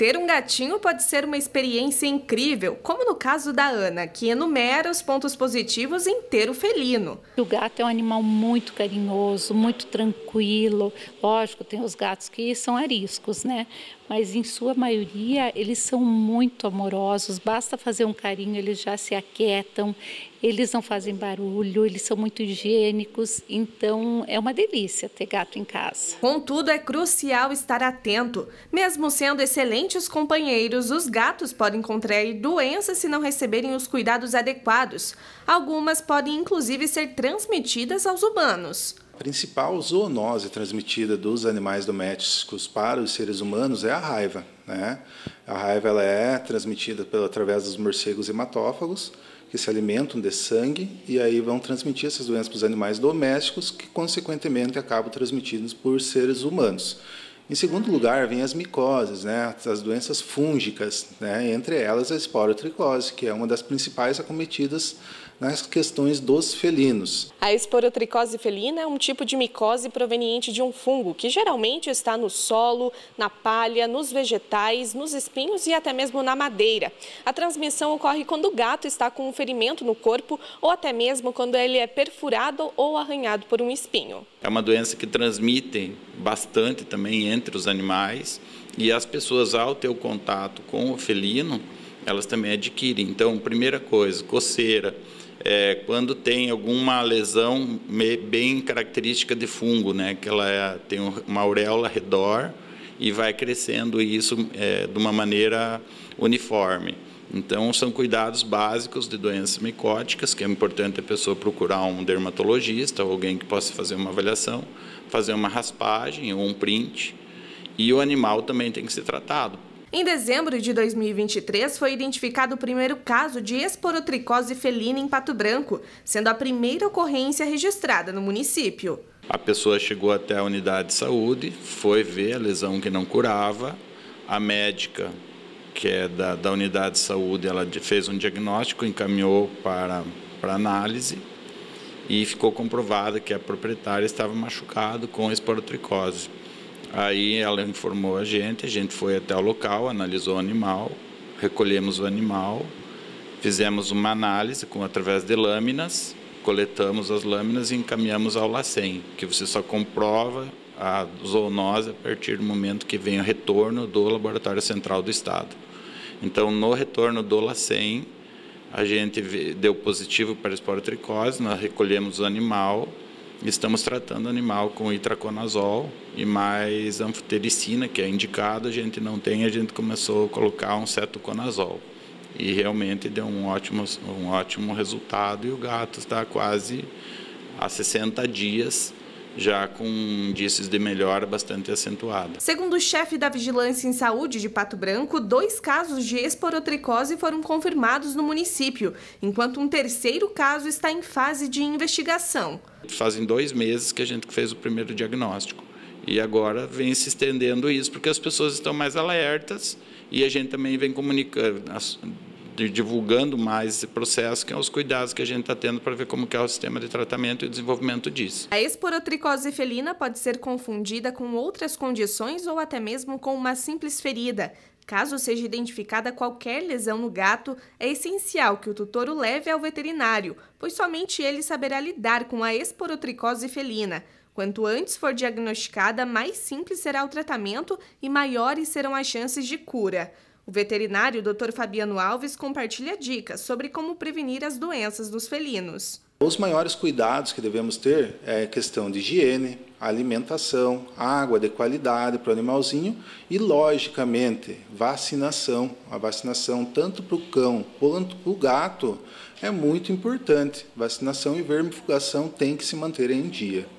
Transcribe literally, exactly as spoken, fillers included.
Ter um gatinho pode ser uma experiência incrível, como no caso da Ana, que enumera os pontos positivos em ter o felino. O gato é um animal muito carinhoso, muito tranquilo. Lógico, tem os gatos que são ariscos, né? Mas em sua maioria eles são muito amorosos, basta fazer um carinho, eles já se aquietam, eles não fazem barulho, eles são muito higiênicos, então é uma delícia ter gato em casa. Contudo, é crucial estar atento. Mesmo sendo excelentes companheiros, os gatos podem contrair doenças se não receberem os cuidados adequados. Algumas podem inclusive ser transmitidas aos humanos. A principal zoonose transmitida dos animais domésticos para os seres humanos é a raiva, né? A raiva ela é transmitida pela, através dos morcegos hematófagos, que se alimentam de sangue e aí vão transmitir essas doenças para os animais domésticos, que consequentemente acabam transmitidas por seres humanos. Em segundo lugar, vem as micoses, né? As doenças fúngicas, né? Entre elas a esporotricose, que é uma das principais acometidas nas questões dos felinos. A esporotricose felina é um tipo de micose proveniente de um fungo que geralmente está no solo, na palha, nos vegetais, nos espinhos e até mesmo na madeira. A transmissão ocorre quando o gato está com um ferimento no corpo ou até mesmo quando ele é perfurado ou arranhado por um espinho. É uma doença que transmite bastante também entre os animais e as pessoas, ao ter o contato com o felino, elas também adquirem. Então, primeira coisa, coceira. É, quando tem alguma lesão bem característica de fungo, né, que ela é, tem uma auréola ao redor e vai crescendo isso é, de uma maneira uniforme. Então, são cuidados básicos de doenças micóticas, que é importante a pessoa procurar um dermatologista ou alguém que possa fazer uma avaliação, fazer uma raspagem ou um print, e o animal também tem que ser tratado. Em dezembro de dois mil e vinte e três, foi identificado o primeiro caso de esporotricose felina em Pato Branco, sendo a primeira ocorrência registrada no município. A pessoa chegou até a unidade de saúde, foi ver a lesão que não curava, a médica, que é da, da unidade de saúde, ela fez um diagnóstico, encaminhou para, para análise e ficou comprovada que a proprietária estava machucada com esporotricose. Aí ela informou a gente, a gente foi até o local, analisou o animal, recolhemos o animal, fizemos uma análise com, através de lâminas, coletamos as lâminas e encaminhamos ao LACEN, que você só comprova a zoonose a partir do momento que vem o retorno do Laboratório Central do Estado. Então, no retorno do LACEN, a gente deu positivo para a esporotricose, nós recolhemos o animal, estamos tratando o animal com itraconazol e mais anfotericina, que é indicado, a gente não tem, a gente começou a colocar um cetoconazol. E realmente deu um ótimo, um ótimo resultado e o gato está quase há sessenta dias já com indícios de melhora bastante acentuada. Segundo o chefe da Vigilância em Saúde de Pato Branco, dois casos de esporotricose foram confirmados no município, enquanto um terceiro caso está em fase de investigação. Fazem dois meses que a gente fez o primeiro diagnóstico e agora vem se estendendo isso porque as pessoas estão mais alertas e a gente também vem comunicando, divulgando mais esse processo, que é os cuidados que a gente está tendo para ver como que é o sistema de tratamento e desenvolvimento disso. A esporotricose felina pode ser confundida com outras condições ou até mesmo com uma simples ferida. Caso seja identificada qualquer lesão no gato, é essencial que o tutor o leve ao veterinário, pois somente ele saberá lidar com a esporotricose felina. Quanto antes for diagnosticada, mais simples será o tratamento e maiores serão as chances de cura. O veterinário doutor Fabiano Alves compartilha dicas sobre como prevenir as doenças dos felinos. Os maiores cuidados que devemos ter é a questão de higiene, alimentação, água de qualidade para o animalzinho e, logicamente, vacinação. A vacinação tanto para o cão quanto para o gato é muito importante. Vacinação e vermifugação tem que se manter em dia.